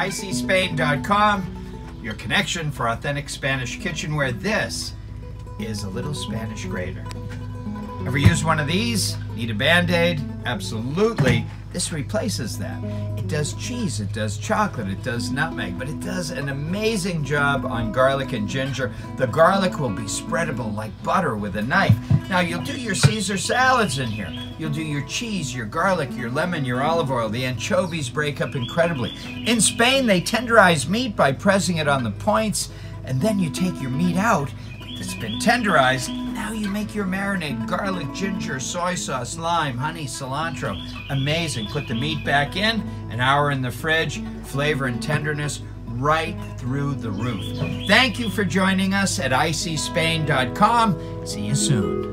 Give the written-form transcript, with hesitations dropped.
icspain.com, your connection for authentic Spanish kitchenware. This is a little Spanish grater. Ever use one of these? Need a Band-Aid? Absolutely. This replaces that. It does cheese, it does chocolate, it does nutmeg, but it does an amazing job on garlic and ginger. The garlic will be spreadable like butter with a knife. Now you'll do your Caesar salads in here. You'll do your cheese, your garlic, your lemon, your olive oil. The anchovies break up incredibly. In Spain, they tenderize meat by pressing it on the points, and then you take your meat out. It's been tenderized. Now you make your marinade: garlic, ginger, soy sauce, lime, honey, cilantro. Amazing. Put the meat back in, an hour in the fridge, flavor and tenderness right through the roof. Thank you for joining us at icspain.com. See you soon.